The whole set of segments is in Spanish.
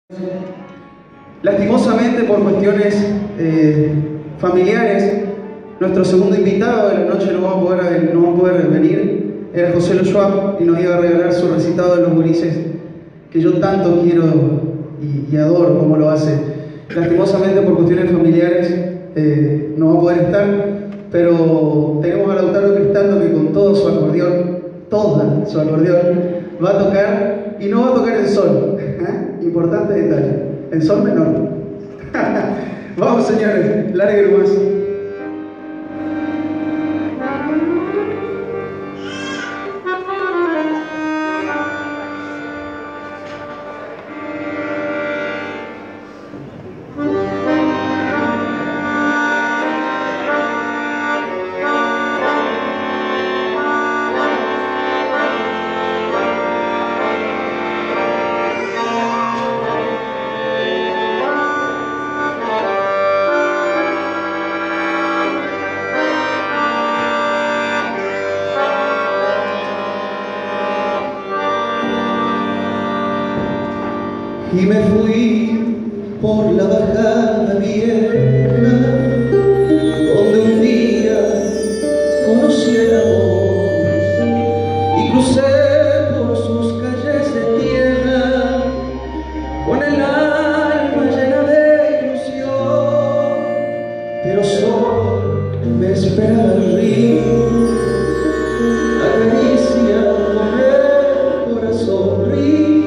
Lastimosamente, por cuestiones familiares, nuestro segundo invitado de la noche no va a poder venir. Era José Lo Schwab y nos iba a regalar su recitado de Los Gurises, que yo tanto quiero y adoro como lo hace. Lastimosamente, por cuestiones familiares, no va a poder estar, pero tenemos a Lautaro Cristaldo, que con todo su acordeón, va a tocar, y no va a tocar el sol. Importante detalle, el sol menor. Vamos, señores, largue más. Y me fui por la bajada vieja, donde un día conocí el amor, y crucé por sus calles de tierra, con el alma llena de ilusión, pero solo me esperaba el río, la caricia con el corazón río.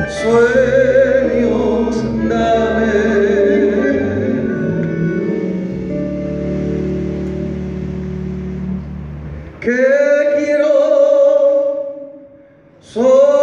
sueños dame, que quiero